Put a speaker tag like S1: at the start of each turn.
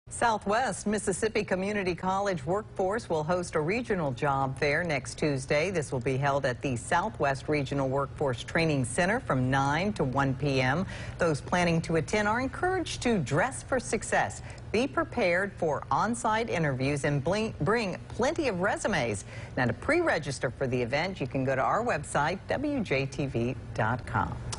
S1: Southwest Mississippi Community College Workforce will host a regional job fair next Tuesday. This will be held at the Southwest Regional Workforce Training Center from 9 to 1 p.m. Those planning to attend are encouraged to dress for success. Be prepared for on-site interviews and bring plenty of resumes. Now, to pre-register for the event, you can go to our website, WJTV.com.